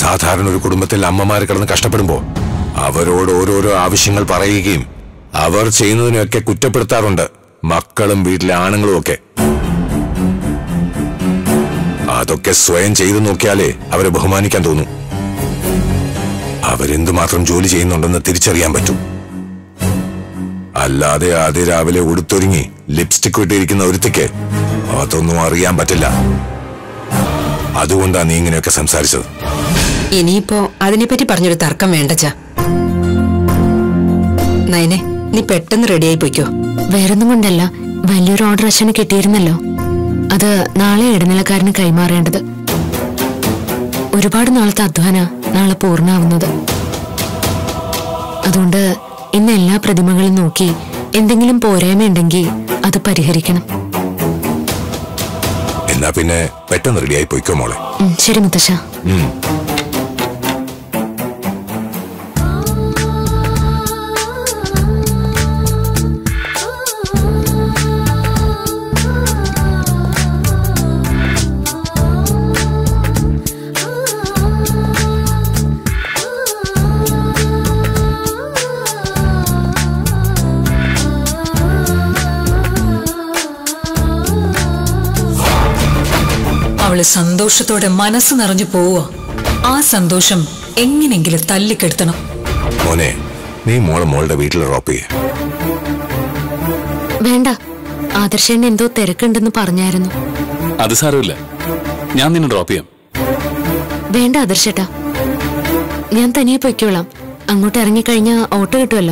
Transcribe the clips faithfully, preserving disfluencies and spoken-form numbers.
സാധാരണ ഒരു കുടുംബത്തിൽ അമ്മമാർ കിടന്ന് കഷ്ടപ്പെടുമ്പോ അവരോട് ഓരോരോ ആവശ്യങ്ങൾ പറയുകയും അവർ ചെയ്യുന്നതിനൊക്കെ കുറ്റപ്പെടുത്താറുണ്ട് മക്കളും വീട്ടിലെ ആണുങ്ങളും ഒക്കെ. അതൊക്കെ സ്വയം ചെയ്തു നോക്കിയാലേ അവരെ ബഹുമാനിക്കാൻ തോന്നും. അവരെന്തുമാത്രം ജോലി ചെയ്യുന്നുണ്ടെന്ന് തിരിച്ചറിയാൻ പറ്റും. അല്ലാതെ ആദ്യ രാവിലെ ഉടുത്തൊരുങ്ങി ലിപ്സ്റ്റിക് ഇട്ടിരിക്കുന്ന ഒരുത്തിക്ക് അതൊന്നും അറിയാൻ പറ്റില്ല. അതുകൊണ്ടാ നീ ഇങ്ങനെയൊക്കെ സംസാരിച്ചത്. ഇനിയിപ്പോ അതിനെപ്പറ്റി പറഞ്ഞൊരു തർക്കം വേണ്ടച്ചാ. നയനെ, നീ പെട്ടെന്ന് റെഡിയായി പോയിക്കോ. വേറൊന്നും കൊണ്ടല്ല, വലിയൊരു ഓർഡർ അച്ഛന് കിട്ടിയിരുന്നല്ലോ. അത് നാളെ ഇടനിലക്കാരന് കൈമാറേണ്ടത്. ഒരുപാട് നാളത്തെ അധ്വാന നാളെ പൂർണ്ണാവുന്നത്. അതുകൊണ്ട് ഇന്ന് എല്ലാ പ്രതിമകളും നോക്കി എന്തെങ്കിലും പോരായ്മയുണ്ടെങ്കിൽ അത് പരിഹരിക്കണം. എന്നാ പിന്നെ പെട്ടെന്ന് റെഡിയായി പോയിക്കോ മോളെ. ശരി മുത്തശ്ശ. അവള് സന്തോഷത്തോടെ മനസ്സ് നിറഞ്ഞു പോവുക. ആ സന്തോഷം എങ്ങനെങ്കിലും തല്ലിക്കെടുത്തണം. മോനെ, നീ മോളെ മോളുടെ വീട്ടിൽ ഡ്രോപ്പ് ചെയ്യ. വേണ്ട, ആദർശേണ്ണ എന്തോ തിരക്കുണ്ടെന്ന് പറഞ്ഞായിരുന്നു. അത് സാരമില്ല, ഞാൻ നിന്നെ ഡ്രോപ്പ് ചെയ്യാം. വേണ്ട ആദർശേട്ടാ, ഞാൻ തനിയെ പൊയ്ക്കോളാം. അങ്ങോട്ട് ഇറങ്ങിക്കഴിഞ്ഞാ ഓട്ടോ കിട്ടുമല്ലോ.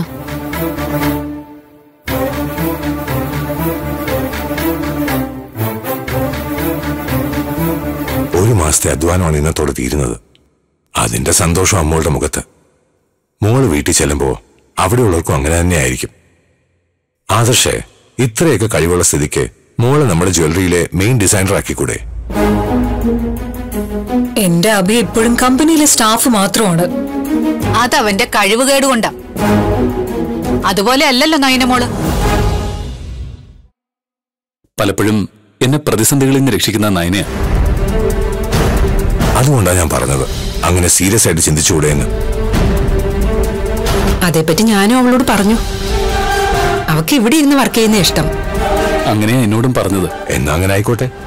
ഒരു മാസത്തെ അധ്വാനമാണ് ഇന്നത്തോടെ തീരുന്നത്. അതിന്റെ സന്തോഷം അമ്മളുടെ മുഖത്ത്. മോള് വീട്ടിൽ ചെല്ലുമ്പോ അവിടെയുള്ളവർക്കും അങ്ങനെ തന്നെ ആയിരിക്കും. ആദർശേ, ഇത്രയൊക്കെ കഴിവുള്ള സ്ഥിതിക്ക് മോളെ നമ്മുടെ ജ്വല്ലറിയിലെ മെയിൻ ഡിസൈനർ ആക്കിക്കൂടെ? എന്റെ അഭി ഇപ്പോഴും കമ്പനിയിലെ സ്റ്റാഫ് മാത്രമാണ്. അതവന്റെ കഴിവുകേടുകൊണ്ടാ. അതുപോലെ അല്ലല്ലോ നയനമോള്. പലപ്പോഴും എന്നെ പ്രതിസന്ധികളിൽ നിന്ന് രക്ഷിക്കുന്ന നയനയാ. അതുകൊണ്ടാണ് ഞാൻ പറഞ്ഞത് അങ്ങനെ സീരിയസ് ആയിട്ട് ചിന്തിച്ചുകൂടെ എന്ന്. അതേപ്പറ്റി ഞാനും അവളോട് പറഞ്ഞു. അവക്ക് ഇവിടെ ഇരുന്ന് വർക്ക് ചെയ്യുന്ന ഇഷ്ടം. അങ്ങനെയാ എന്നോടും പറഞ്ഞത്. എന്നാ അങ്ങനെ ആയിക്കോട്ടെ.